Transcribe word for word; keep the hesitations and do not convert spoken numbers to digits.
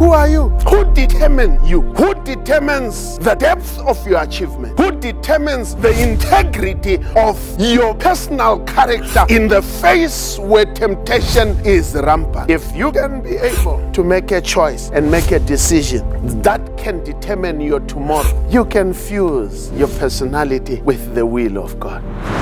Who are you? Who determines you? Who determines the depth of your achievement? Who determines the integrity of your personal character in the face where temptation is rampant? If you can be able to make a choice and make a decision that can determine your tomorrow, you can fuse your personality with the will of God.